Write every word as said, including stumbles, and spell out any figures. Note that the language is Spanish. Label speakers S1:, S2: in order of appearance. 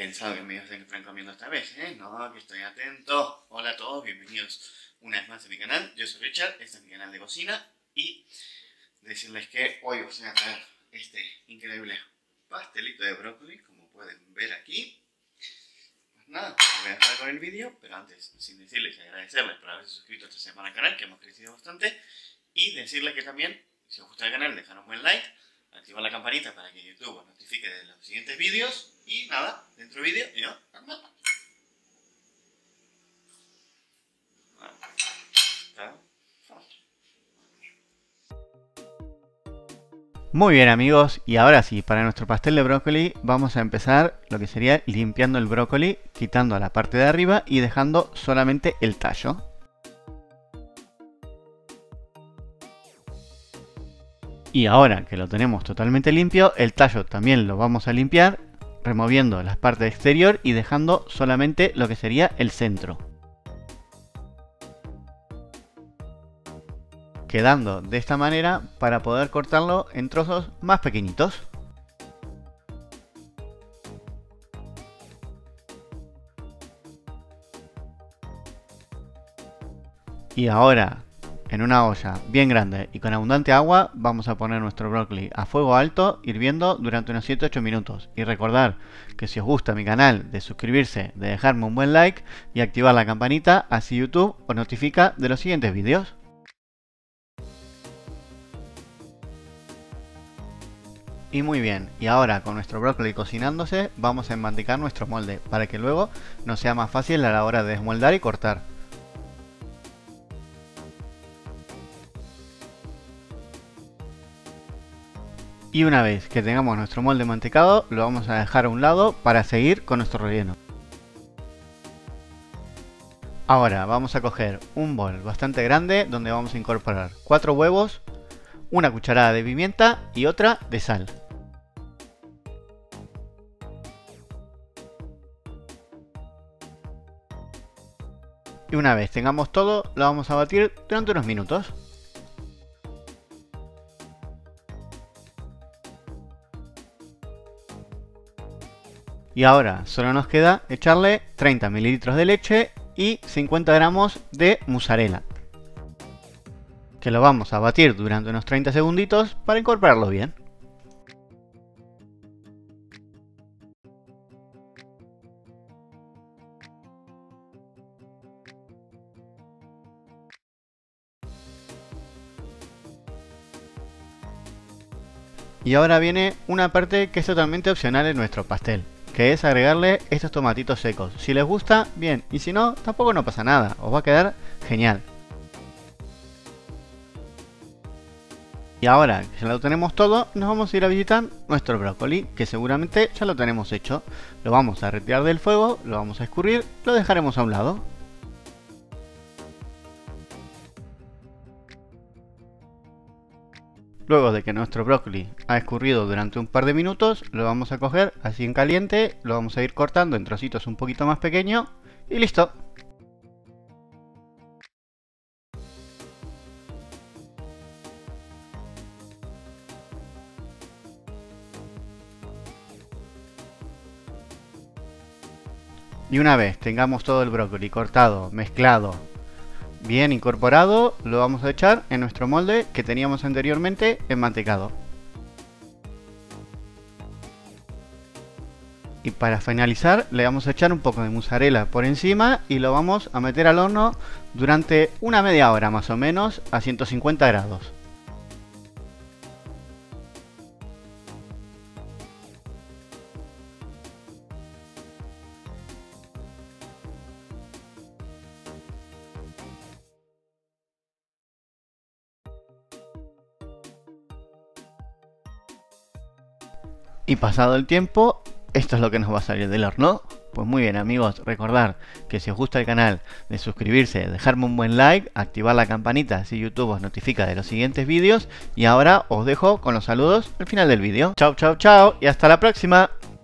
S1: pensado que me iba a estar comiendo esta vez, ¿eh? No, que estoy atento. Hola a todos, bienvenidos una vez más a mi canal. Yo soy Richard, este es mi canal de cocina y decirles que hoy os voy a traer este increíble pastelito de brócoli, como pueden ver aquí. Pues nada, voy a empezar con el vídeo, pero antes, sin decirles y agradecerles por haberse suscrito esta semana al canal, que hemos crecido bastante, y decirles que también, si os gusta el canal, dejar un buen like, activar la campanita para que YouTube os notifique de los siguientes vídeos, y nada, dentro del vídeo, yo,
S2: Muy bien amigos, y ahora sí, para nuestro pastel de brócoli vamos a empezar lo que sería limpiando el brócoli, quitando la parte de arriba y dejando solamente el tallo. Y ahora que lo tenemos totalmente limpio, el tallo también lo vamos a limpiar, removiendo la parte exterior y dejando solamente lo que sería el centro. Quedando de esta manera para poder cortarlo en trozos más pequeñitos. Y ahora, en una olla bien grande y con abundante agua, vamos a poner nuestro brócoli a fuego alto, hirviendo durante unos siete a ocho minutos. Y recordar que si os gusta mi canal, de suscribirse, de dejarme un buen like y activar la campanita, así YouTube os notifica de los siguientes vídeos. Y muy bien, y ahora con nuestro brócoli cocinándose, vamos a enmantecar nuestro molde, para que luego nos sea más fácil a la hora de desmoldar y cortar. Y una vez que tengamos nuestro molde mantecado, lo vamos a dejar a un lado para seguir con nuestro relleno. Ahora vamos a coger un bol bastante grande donde vamos a incorporar cuatro huevos, una cucharada de pimienta y otra de sal. Y una vez tengamos todo, lo vamos a batir durante unos minutos. Y ahora solo nos queda echarle treinta mililitros de leche y cincuenta gramos de mozzarella, que lo vamos a batir durante unos treinta segunditos para incorporarlo bien. Y ahora viene una parte que es totalmente opcional en nuestro pastel, que es agregarle estos tomatitos secos. Si les gusta, bien, y si no, tampoco no pasa nada, os va a quedar genial. Y ahora que ya lo tenemos todo, nos vamos a ir a visitar nuestro brócoli, que seguramente ya lo tenemos hecho. Lo vamos a retirar del fuego, lo vamos a escurrir, lo dejaremos a un lado. Luego de que nuestro brócoli ha escurrido durante un par de minutos, lo vamos a coger así en caliente, lo vamos a ir cortando en trocitos un poquito más pequeños y listo. Y una vez tengamos todo el brócoli cortado, mezclado, bien incorporado, lo vamos a echar en nuestro molde que teníamos anteriormente enmantecado. Y para finalizar le vamos a echar un poco de mozzarella por encima y lo vamos a meter al horno durante una media hora más o menos a ciento cincuenta grados. Y pasado el tiempo, esto es lo que nos va a salir del horno. Pues muy bien amigos, recordad que si os gusta el canal, de suscribirse, dejarme un buen like, activar la campanita si YouTube os notifica de los siguientes vídeos. Y ahora os dejo con los saludos al final del vídeo. Chao, chao, chao y hasta la próxima.